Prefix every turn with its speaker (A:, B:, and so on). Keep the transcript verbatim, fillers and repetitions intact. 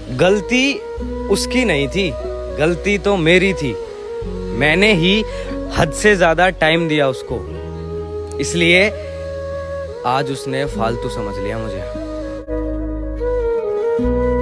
A: गलती उसकी नहीं थी, गलती तो मेरी थी। मैंने ही हद से ज्यादा टाइम दिया उसको, इसलिए आज उसने फालतू समझ लिया मुझे।